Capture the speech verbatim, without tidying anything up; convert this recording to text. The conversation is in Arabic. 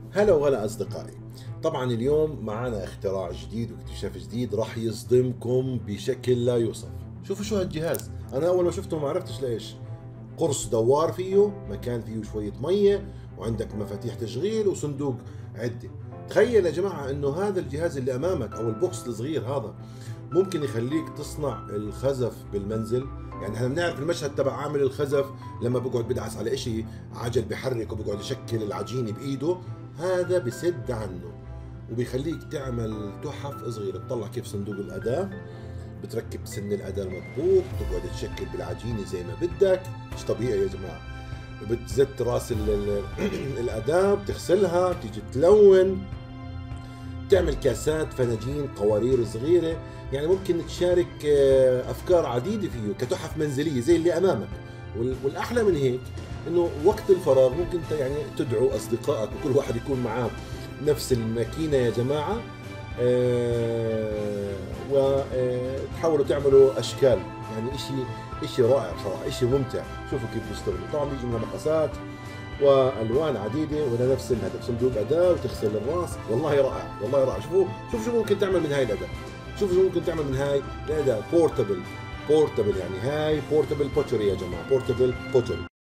هلا وغلا أصدقائي. طبعا اليوم معنا اختراع جديد واكتشاف جديد راح يصدمكم بشكل لا يوصف. شوفوا شو هالجهاز، أنا أول ما شفته ما عرفتش ليش. قرص دوار فيه، مكان فيه شوية مية، وعندك مفاتيح تشغيل وصندوق عدة. تخيل يا جماعة إنه هذا الجهاز اللي أمامك أو البوكس الصغير هذا ممكن يخليك تصنع الخزف بالمنزل. يعني احنا بنعرف المشهد تبع عامل الخزف لما بقعد بدعس على اشي عجل بحرك وبقعد يشكل العجينة بايده، هذا بسد عنه وبيخليك تعمل تحف صغيرة. تطلع كيف صندوق الأداة، بتركب سن الأداة المضبوط، تقعد تشكل بالعجينة زي ما بدك. مش طبيعي يا جماعة. بتزت راس ال- ال- الأداة، بتغسلها، بتيجي تلون، تعمل كاسات، فناجين، قوارير صغيرة. يعني ممكن تشارك آه، أفكار عديدة فيه كتحف منزلية زي اللي أمامك. وال- والأحلى من هيك إنه وقت الفراغ ممكن ت- يعني تدعو أصدقائك وكل واحد يكون معاه نفس الماكينة يا جماعة. آه، وتحاولوا تعملوا أشكال. يعني إشي إشي رائع بصراحة، إشي ممتع. شوفوا كيف بيشتغلوا. طبعا بيجي منها مقاسات والوان عديده، ولا نفس الهدف صندوق اداه وتغسل الراس. والله رائع، والله رائع. شوفوا شوفوا شو ممكن تعمل من هاي الاداه. شوفوا شو ممكن تعمل من هاي الاداه. بورتبل، بورتبل يعني هاي بورتبل بوتري يا جماعه، بورتبل بوتري.